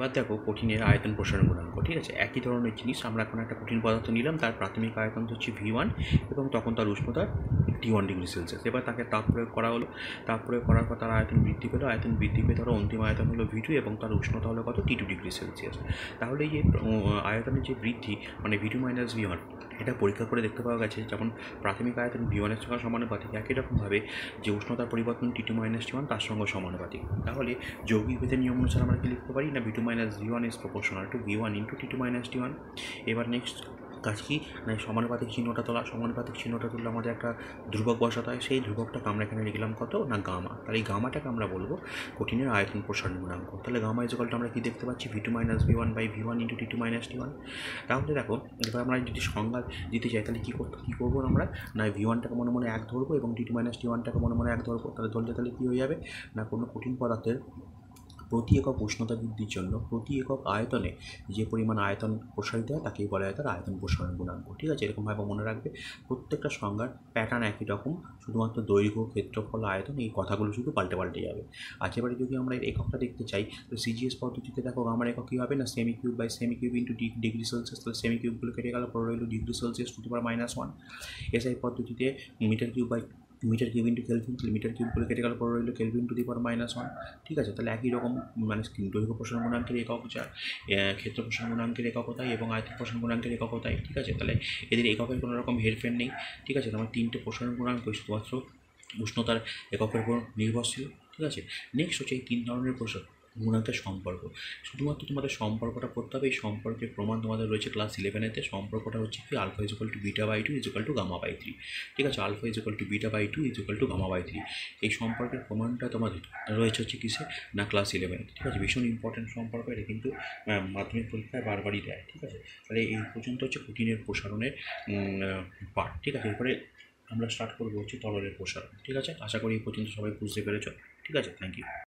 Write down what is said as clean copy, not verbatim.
এবার দেখো কঠিনের আয়তন প্রসারণ গুণাঙ্ক, ঠিক আছে, একই ধরনের জিনিস। আমরা এখন একটা কঠিন পদার্থ নিলাম, তার প্রাথমিক আয়তন হচ্ছে V1 এবং তখন তার উষ্ণতা T1 ডিগ্রি সেলসিয়াস। এবার তাকে তাপ প্রয়োগ করা হলো, তাপ প্রয়োগ করার পর তার আয়তন বৃদ্ধি পেলো, আয়তন বৃদ্ধি পেয়ে ধরো অন্তিম আয়তন হলো V2 এবং তার উষ্ণতা হলো কত, T2 ডিগ্রি সেলসিয়াস। তাহলে এই যে আয়তনের যে বৃদ্ধি মানে V2 - V1, এটা পরীক্ষা করে দেখতে পাওয়া গেছে যেমন প্রাথমিক আয়তন V1 এর সঙ্গে সমানুপাতিক, একই রকমভাবে যে উষ্ণতার পরিবর্তন T2 - T1 তার সঙ্গে সমানুপাতিক। তাহলে যৌগিক ভেদের নিয়ম অনুসারে আমরা কি লিখতে পারি না, V2 - V1 is proportional to V1 into T2 - T1। এবার নেক্সট কাজ কি না, সমানুপাতিক চিহ্নটা তোলা। সমানুপাতিক চিহ্নটা তুললে আমাদের একটা ধ্রুবক বসাতে হয়, সেই ধ্রুবকটাকে আমরা এখানে লিখলাম কত না, গামা। তাহলে এই গামাটাকে আমরা বলবো কঠিনের আয়তন প্রসারণ গুণাঙ্ক। তাহলে গামা ইজকালটা আমরা কি দেখতে পাচ্ছি, V2 - V1 by V1 into T2 - T1। তাহলে দেখো এবার আমরা যদি সংজ্ঞা দিতে চাই তাহলে কী করবো আমরা না, V1টাকে মনে মনে 1 ধরবো এবং T2 - T1টাকে মনে মনে 1 ধরবো। তাহলে কী হয়ে যাবে না, কোনো কঠিন পদার্থের প্রতি একক উষ্ণতা বৃদ্ধির জন্য প্রতি একক আয়তনে যে পরিমাণ আয়তন প্রসারিত হয় তাকেই বলা হয় তার আয়তন প্রসারণ গুণাঙ্ক, ঠিক আছে। এরকমভাবে মনে রাখবে, প্রত্যেকটা সংজ্ঞার প্যাটার্ন একই রকম, শুধুমাত্র দৈর্ঘ্য, ক্ষেত্রফল, আয়তন এই কথাগুলো শুধু পাল্টে যাবে। আজ এবারে যদি আমরা এর এককটা দেখতে চাই তো সিজিএস পদ্ধতিতে দেখো আমার একক কী হবে না, semi cube by semi cube into degree Celsius. তাহলে সেমি কিউবগুলো কেটে গেল, পরে রইল degree Celsius to the power -1। SI পদ্ধতিতে metre cube by metre cube into kelvin, metre কিউবগুলো কেটে গেল, পরে রইল কেলভিন টু দি পাওয়ার -1, ঠিক আছে। তাহলে একই রকম মানে দৈর্ঘ্য প্রসারণ গুণাঙ্কের একক যা, ক্ষেত্র প্রসারণ গুণাঙ্কের এককও তাই এবং আয়তন প্রসারণ গুণাঙ্কের এককও তাই, ঠিক আছে। তাহলে এদের এককের কোনো রকম হেরফের নেই, ঠিক আছে। তোমার তিনটে প্রসারণ গুণাঙ্ক শুধুমাত্র উষ্ণতার এককের উপর নির্ভরশীল, ঠিক আছে। নেক্সট হচ্ছে এই 3 ধরনের প্রসারণ গুণাঙ্কের সম্পর্ক। শুধুমাত্র তোমাদের সম্পর্কটা পড়তে হবে, এই সম্পর্কের প্রমাণ তোমাদের রয়েছে ক্লাস 11-এতে। সম্পর্কটা হচ্ছে কি, alpha equal to beta by 2 equal to gamma by 3, ঠিক আছে। Alpha equal to beta by 2 equal to gamma by 3। এই সম্পর্কের প্রমাণটা তোমাদের রয়েছে হচ্ছে কিসে না, ক্লাস 11, ঠিক আছে। ভীষণ ইম্পর্টেন্ট সম্পর্ক, এটা কিন্তু মাধ্যমিক পরীক্ষায় বারবারই দেয়, ঠিক আছে। তাহলে এই পর্যন্ত হচ্ছে কঠিনের প্রসারণের পার্ট, ঠিক আছে। এরপরে আমরা স্টার্ট করবো হচ্ছে তরলের প্রসারণ, ঠিক আছে। আশা করি এই পর্যন্ত সবাই বুঝতে পেরেছ, ঠিক আছে। Thank you.